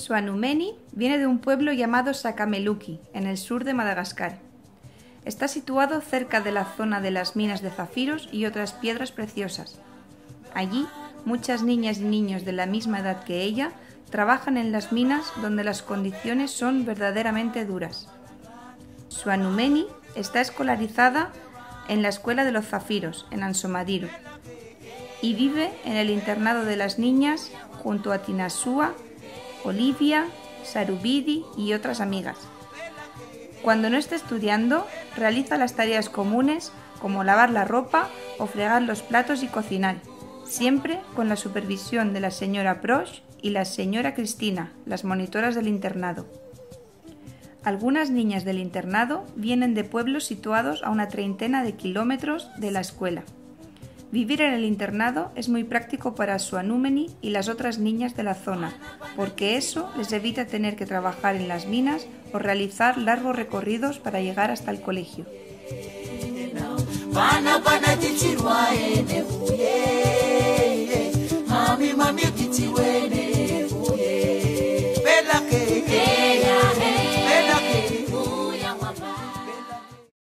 Suanumeni viene de un pueblo llamado Sakameluki, en el sur de Madagascar. Está situado cerca de la zona de las minas de zafiros y otras piedras preciosas. Allí, muchas niñas y niños de la misma edad que ella trabajan en las minas donde las condiciones son verdaderamente duras. Suanumeni está escolarizada en la Escuela de los Zafiros, en Ansomadiru, y vive en el internado de las niñas junto a Tinasua, Olivia, Sarubidi y otras amigas. Cuando no está estudiando, realiza las tareas comunes como lavar la ropa o fregar los platos y cocinar, siempre con la supervisión de la señora Prosh y la señora Cristina, las monitoras del internado. Algunas niñas del internado vienen de pueblos situados a una 30 de kilómetros de la escuela. Vivir en el internado es muy práctico para Suanumeni y las otras niñas de la zona, porque eso les evita tener que trabajar en las minas o realizar largos recorridos para llegar hasta el colegio.